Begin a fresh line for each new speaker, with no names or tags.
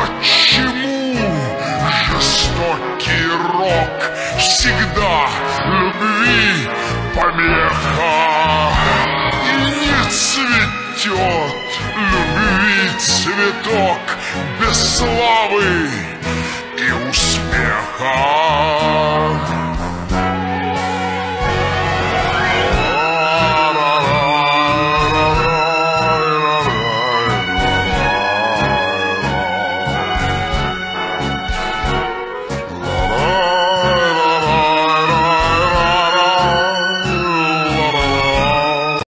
Почему жестокий рок всегда любви помеха? И не цветет любви цветок без славы и успеха.